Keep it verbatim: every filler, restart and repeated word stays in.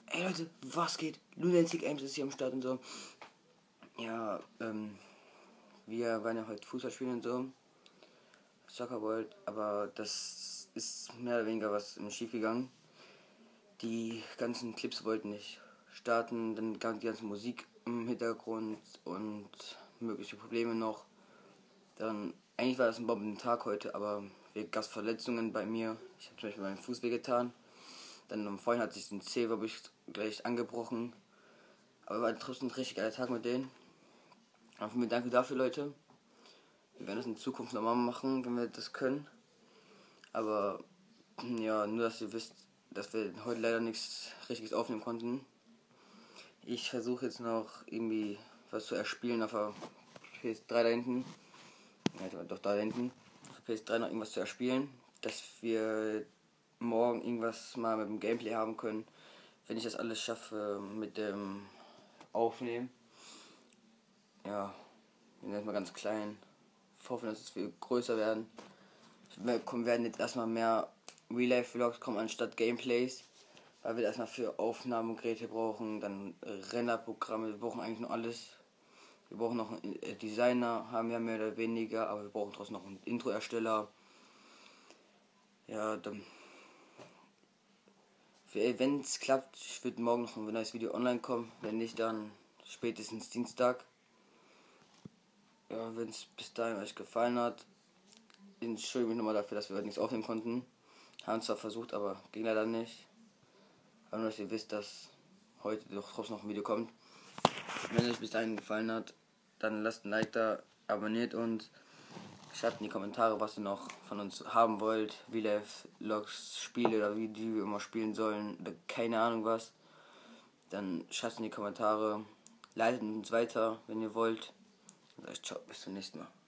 Ey Leute, was geht? Lunatic Ames ist hier am Start und so. Ja, ähm, wir waren ja heute Fußball spielen und so. Soccer World, aber das ist mehr oder weniger was schief gegangen. Die ganzen Clips wollten nicht starten, dann gab die ganze Musik im Hintergrund und mögliche Probleme noch. Dann, eigentlich war das ein Bombentag heute, aber wegen Gasverletzungen bei mir. Ich habe zum Beispiel meinen Fuß wehgetan. Dann um vorhin hat sich den Zeh, glaube ich, gleich angebrochen. Aber war trotzdem ein richtig geiler Tag mit denen. Auf jeden Fall danke dafür, Leute. Wir werden das in Zukunft nochmal machen, wenn wir das können. Aber ja, nur dass ihr wisst, dass wir heute leider nichts Richtiges aufnehmen konnten. Ich versuche jetzt noch irgendwie was zu erspielen auf der P S drei da hinten. Ja, doch da hinten. Auf der P S drei noch irgendwas zu erspielen, dass wir morgen irgendwas mal mit dem Gameplay haben können, wenn ich das alles schaffe mit dem Aufnehmen. Ja, wir sind erstmal ganz klein. Ich hoffe, dass es viel größer werden. Wir werden jetzt erstmal mehr Real-Life-Vlogs kommen anstatt Gameplays, weil wir erstmal für Aufnahmegeräte brauchen, dann Renderprogramme, wir brauchen eigentlich nur alles. Wir brauchen noch einen Designer, haben wir mehr oder weniger, aber wir brauchen trotzdem noch einen Intro-Ersteller. Ja, dann wenn es klappt, wird morgen noch ein neues Video online kommen. Wenn nicht, dann spätestens Dienstag. Ja, wenn es bis dahin euch gefallen hat, entschuldige mich nochmal dafür, dass wir heute nichts aufnehmen konnten. Haben zwar versucht, aber ging leider nicht. Aber nur, dass ihr wisst, dass heute doch trotzdem noch ein Video kommt. Wenn es euch bis dahin gefallen hat, dann lasst ein Like da, abonniert uns. Schreibt in die Kommentare, was ihr noch von uns haben wollt. Real-Life-Logs, Spiele oder wie die wir immer spielen sollen. Oder keine Ahnung was. Dann schreibt in die Kommentare. Leitet uns weiter, wenn ihr wollt. Und sage ich ciao, bis zum nächsten Mal.